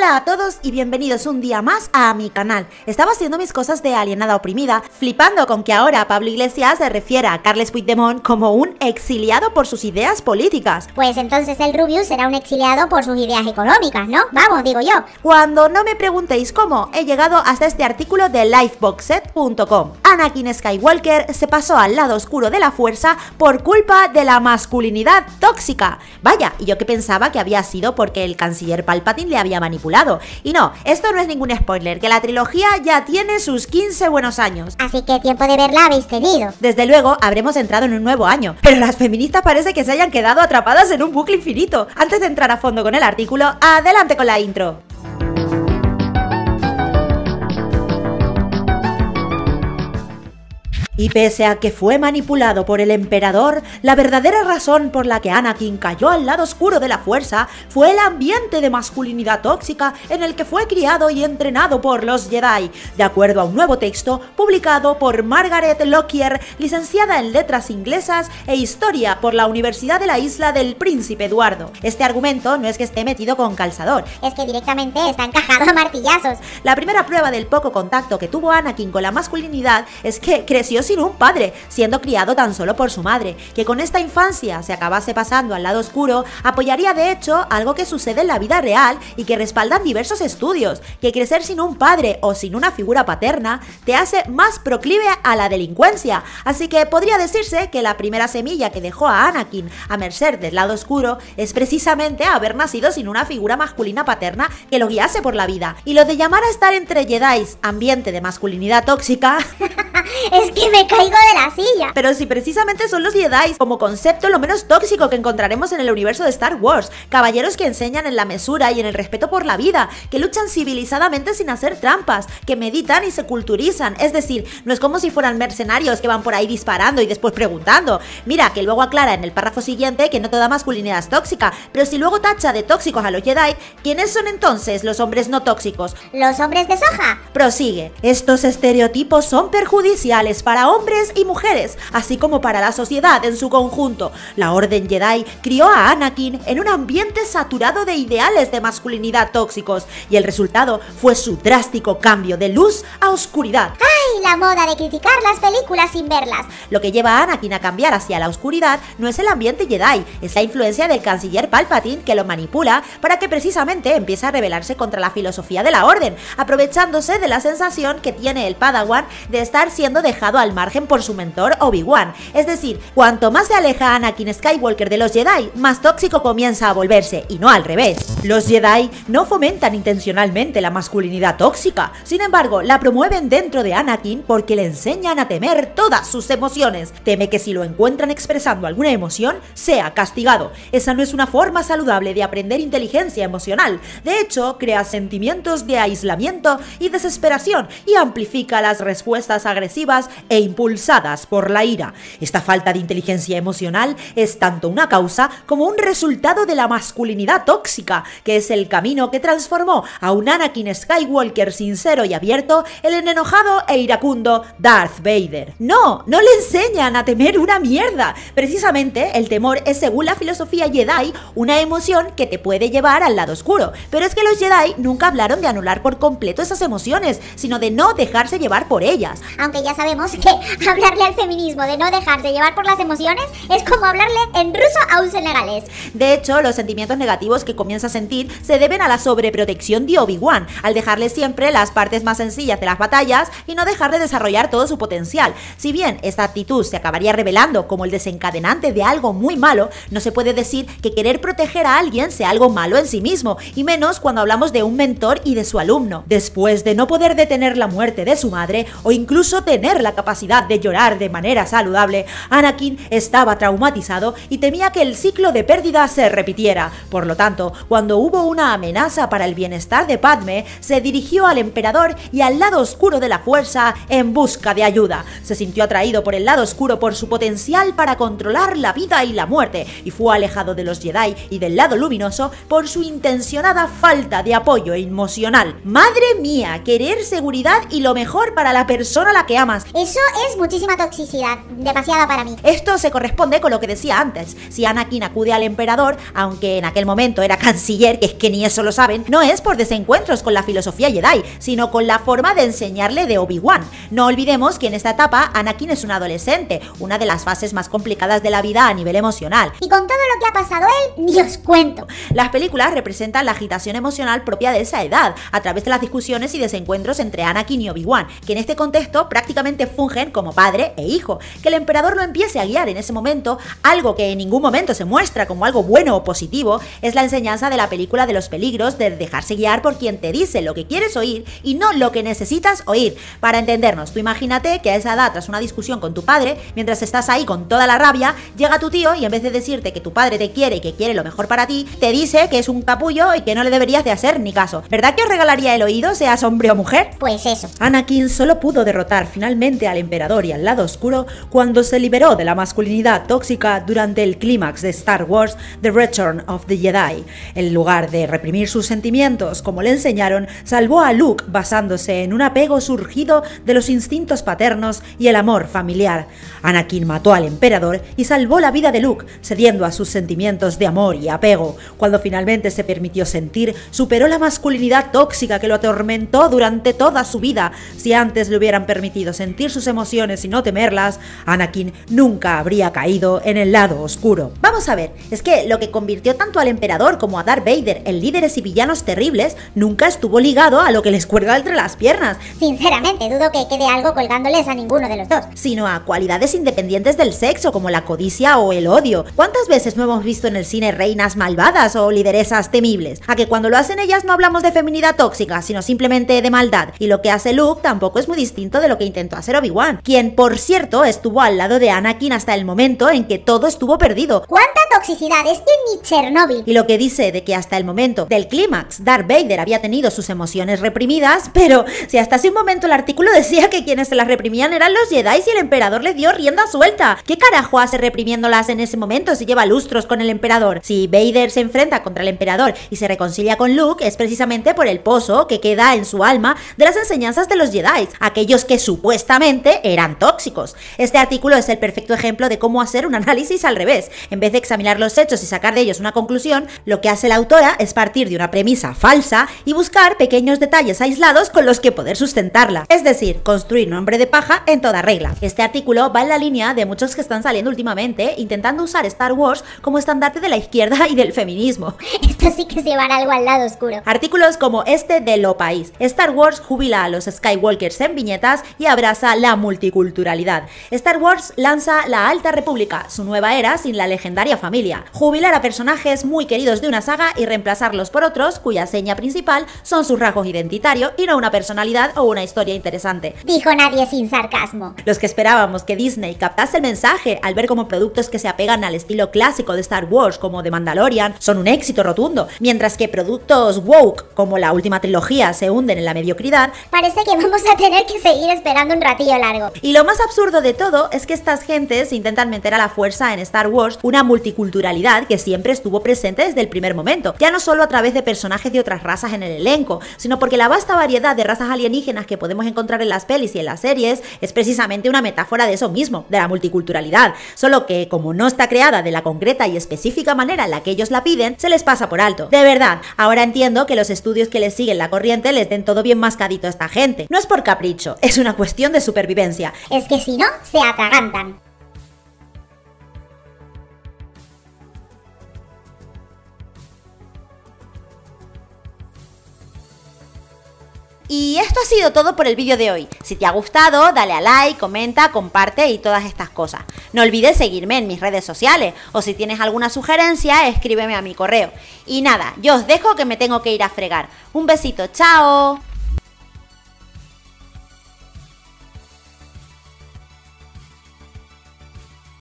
Hola a todos y bienvenidos un día más a mi canal. Estaba haciendo mis cosas de alienada oprimida, flipando con que ahora Pablo Iglesias se refiere a Carles Puigdemont como un exiliado por sus ideas políticas. Pues entonces el Rubius será un exiliado por sus ideas económicas, ¿no? Vamos, digo yo. Cuando no me preguntéis cómo, he llegado hasta este artículo de lifeboxset.com. Anakin Skywalker se pasó al lado oscuro de la fuerza por culpa de la masculinidad tóxica. Vaya, y yo que pensaba que había sido porque el canciller Palpatine le había manipulado. Y no, esto no es ningún spoiler, que la trilogía ya tiene sus 15 buenos años. Así que tiempo de verla habéis tenido. Desde luego, habremos entrado en un nuevo año, pero las feministas parece que se hayan quedado atrapadas en un bucle infinito. Antes de entrar a fondo con el artículo, adelante con la intro. Y pese a que fue manipulado por el emperador, la verdadera razón por la que Anakin cayó al lado oscuro de la fuerza fue el ambiente de masculinidad tóxica en el que fue criado y entrenado por los Jedi, de acuerdo a un nuevo texto publicado por Margaret Lockyer, licenciada en Letras Inglesas e Historia por la Universidad de la Isla del Príncipe Eduardo. Este argumento no es que esté metido con calzador, es que directamente está encajado a martillazos. La primera prueba del poco contacto que tuvo Anakin con la masculinidad es que creció sin un padre, siendo criado tan solo por su madre. Que con esta infancia se acabase pasando al lado oscuro apoyaría de hecho algo que sucede en la vida real y que respaldan diversos estudios, que crecer sin un padre o sin una figura paterna te hace más proclive a la delincuencia. Así que podría decirse que la primera semilla que dejó a Anakin a merced del lado oscuro es precisamente haber nacido sin una figura masculina paterna que lo guiase por la vida. Y lo de llamar a estar entre Jedis ambiente de masculinidad tóxica es que me caigo de la silla. Pero si precisamente son los Jedi como concepto lo menos tóxico que encontraremos en el universo de Star Wars, caballeros que enseñan en la mesura y en el respeto por la vida, que luchan civilizadamente sin hacer trampas, que meditan y se culturizan. Es decir, no es como si fueran mercenarios que van por ahí disparando y después preguntando. Mira, que luego aclara en el párrafo siguiente que no toda masculinidad es tóxica, pero si luego tacha de tóxicos a los Jedi, ¿quiénes son entonces los hombres no tóxicos? ¿Los hombres de soja? Prosigue. Estos estereotipos son perjudiciales para hombres y mujeres, así como para la sociedad en su conjunto. La Orden Jedi crió a Anakin en un ambiente saturado de ideales de masculinidad tóxicos, y el resultado fue su drástico cambio de luz a oscuridad. ¡Ay, la moda de criticar las películas sin verlas! Lo que lleva a Anakin a cambiar hacia la oscuridad no es el ambiente Jedi, es la influencia del canciller Palpatine que lo manipula para que precisamente empiece a rebelarse contra la filosofía de la Orden, aprovechándose de la sensación que tiene el Padawan de estar siendo dejado al margen por su mentor Obi-Wan. Es decir, cuanto más se aleja Anakin Skywalker de los Jedi, más tóxico comienza a volverse, y no al revés. Los Jedi no fomentan intencionalmente la masculinidad tóxica, sin embargo, la promueven dentro de Anakin porque le enseñan a temer todas sus emociones. Teme que si lo encuentran expresando alguna emoción, sea castigado. Esa no es una forma saludable de aprender inteligencia emocional. De hecho, crea sentimientos de aislamiento y desesperación y amplifica las respuestas agresivas e impulsadas por la ira. Esta falta de inteligencia emocional es tanto una causa como un resultado de la masculinidad tóxica, que es el camino que transformó a un Anakin Skywalker sincero y abierto en el enojado e iracundo Darth Vader. No le enseñan a temer una mierda. Precisamente el temor es, según la filosofía Jedi, una emoción que te puede llevar al lado oscuro. Pero es que los Jedi nunca hablaron de anular por completo esas emociones, sino de no dejarse llevar por ellas. Aunque ya sabemos que hablarle al feminismo de no dejarse llevar por las emociones es como hablarle en ruso a un senegalés. De hecho, los sentimientos negativos que comienza a sentir se deben a la sobreprotección de Obi-Wan, al dejarle siempre las partes más sencillas de las batallas y no dejarle desarrollar todo su potencial. Si bien esta actitud se acabaría revelando como el desencadenante de algo muy malo, no se puede decir que querer proteger a alguien sea algo malo en sí mismo, y menos cuando hablamos de un mentor y de su alumno. Después de no poder detener la muerte de su madre, o incluso tener la capacidad de llorar de manera saludable, Anakin estaba traumatizado y temía que el ciclo de pérdida se repitiera. Por lo tanto, cuando hubo una amenaza para el bienestar de Padme, se dirigió al emperador y al lado oscuro de la fuerza en busca de ayuda. Se sintió atraído por el lado oscuro por su potencial para controlar la vida y la muerte, y fue alejado de los Jedi y del lado luminoso por su intencionada falta de apoyo emocional. Madre mía, querer seguridad y lo mejor para la persona a la que amas más. Eso es muchísima toxicidad, demasiada para mí. Esto se corresponde con lo que decía antes. Si Anakin acude al emperador, aunque en aquel momento era canciller, que es que ni eso lo saben, no es por desencuentros con la filosofía Jedi, sino con la forma de enseñarle de Obi-Wan. No olvidemos que en esta etapa Anakin es un adolescente, una de las fases más complicadas de la vida a nivel emocional. Y con todo lo que ha pasado él, ni os cuento. Las películas representan la agitación emocional propia de esa edad, a través de las discusiones y desencuentros entre Anakin y Obi-Wan, que en este contexto prácticamente fungen como padre e hijo. Que el emperador lo empiece a guiar en ese momento, algo que en ningún momento se muestra como algo bueno o positivo, es la enseñanza de la película de los peligros de dejarse guiar por quien te dice lo que quieres oír y no lo que necesitas oír. Para entendernos, tú imagínate que a esa edad, tras una discusión con tu padre, mientras estás ahí con toda la rabia, llega tu tío y en vez de decirte que tu padre te quiere y que quiere lo mejor para ti, te dice que es un capullo y que no le deberías de hacer ni caso. ¿Verdad que os regalaría el oído, seas hombre o mujer? Pues eso. Anakin solo pudo derrotar finalmente al emperador y al lado oscuro cuando se liberó de la masculinidad tóxica durante el clímax de Star Wars The Return of the Jedi. En lugar de reprimir sus sentimientos como le enseñaron, salvó a Luke basándose en un apego surgido de los instintos paternos y el amor familiar. Anakin mató al emperador y salvó la vida de Luke, cediendo a sus sentimientos de amor y apego. Cuando finalmente se permitió sentir, superó la masculinidad tóxica que lo atormentó durante toda su vida. Si antes le hubieran permitido sentir sus emociones y no temerlas, Anakin nunca habría caído en el lado oscuro. Vamos a ver, es que lo que convirtió tanto al emperador como a Darth Vader en líderes y villanos terribles nunca estuvo ligado a lo que les cuelga entre las piernas. Sinceramente, dudo que quede algo colgándoles a ninguno de los dos. Sino a cualidades independientes del sexo, como la codicia o el odio. ¿Cuántas veces no hemos visto en el cine reinas malvadas o lideresas temibles? A que cuando lo hacen ellas no hablamos de feminidad tóxica, sino simplemente de maldad. Y lo que hace Luke tampoco es muy distinto de lo que intentó hacer Obi-Wan, quien, por cierto, estuvo al lado de Anakin hasta el momento en que todo estuvo perdido. ¿Cuánta toxicidad? Es que ni Chernobyl. Y lo que dice de que hasta el momento del clímax Darth Vader había tenido sus emociones reprimidas, pero si hasta hace un momento el artículo decía que quienes se las reprimían eran los Jedi y el emperador le dio rienda suelta. ¿Qué carajo hace reprimiéndolas en ese momento si lleva lustros con el emperador? Si Vader se enfrenta contra el emperador y se reconcilia con Luke, es precisamente por el pozo que queda en su alma de las enseñanzas de los Jedi, aquellos que supuestamente eran tóxicos. Este artículo es el perfecto ejemplo de cómo hacer un análisis al revés. En vez de examinar los hechos y sacar de ellos una conclusión, lo que hace la autora es partir de una premisa falsa y buscar pequeños detalles aislados con los que poder sustentarla. Es decir, construir un hombre de paja en toda regla. Este artículo va en la línea de muchos que están saliendo últimamente intentando usar Star Wars como estandarte de la izquierda y del feminismo. Esto sí que es llevar algo al lado oscuro. Artículos como este de Lo País. Star Wars jubila a los Skywalkers en viñetas y abraza la multiculturalidad. Star Wars lanza la Alta República, su nueva era sin la legendaria familia. Jubilar a personajes muy queridos de una saga y reemplazarlos por otros cuya seña principal son sus rasgos identitarios y no una personalidad o una historia interesante. Dijo nadie sin sarcasmo. Los que esperábamos que Disney captase el mensaje al ver como productos que se apegan al estilo clásico de Star Wars como The Mandalorian son un éxito rotundo, mientras que productos woke como la última trilogía se hunden en la mediocridad, parece que vamos a tener que seguir esperando un ratillo largo. Y lo más absurdo de todo es que estas gentes intentan meter a la fuerza en Star Wars una multiculturalidad que siempre estuvo presente desde el primer momento, ya no solo a través de personajes de otras razas en el elenco, sino porque la vasta variedad de razas alienígenas que podemos encontrar en las pelis y en las series es precisamente una metáfora de eso mismo, de la multiculturalidad, solo que como no está creada de la concreta y específica manera en la que ellos la piden, se les pasa por alto. De verdad, ahora entiendo que los estudios que les siguen la corriente les den todo bien mascadito a esta gente. No es por capricho, es una cuestión de supervivencia. Es que si no, se atragantan. Y esto ha sido todo por el vídeo de hoy. Si te ha gustado, dale a like, comenta, comparte y todas estas cosas. No olvides seguirme en mis redes sociales o si tienes alguna sugerencia, escríbeme a mi correo. Y nada, yo os dejo que me tengo que ir a fregar. Un besito, chao.